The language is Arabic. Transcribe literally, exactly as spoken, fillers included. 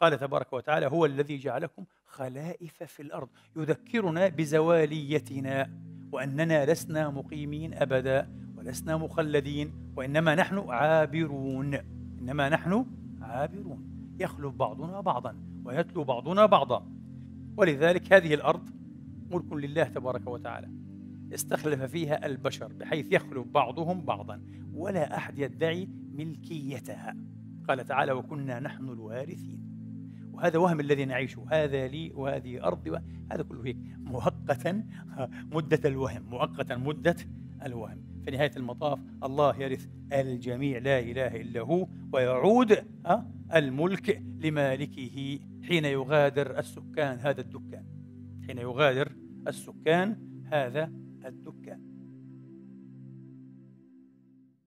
قال تبارك وتعالى: هو الذي جعلكم خلائف في الأرض، يذكرنا بزواليتنا وأننا لسنا مقيمين أبدا ولسنا مخلدين، وإنما نحن عابرون. إنما نحن عابرون، يخلف بعضنا بعضا ويتلو بعضنا بعضا. ولذلك هذه الأرض ملك لله تبارك وتعالى، استخلف فيها البشر بحيث يخلف بعضهم بعضا ولا أحد يدعي ملكيتها. قال تعالى: وكنا نحن الوارثين. وهذا وهم الذي نعيشه، هذا لي وهذه أرضي، هذا كله هيك مؤقتا مدة الوهم، مؤقتا مدة الوهم. في نهاية المطاف الله يرث الجميع، لا إله إلا هو، ويعود الملك لمالكه حين يغادر السكان هذا الدكان، حين يغادر السكان هذا الدكان.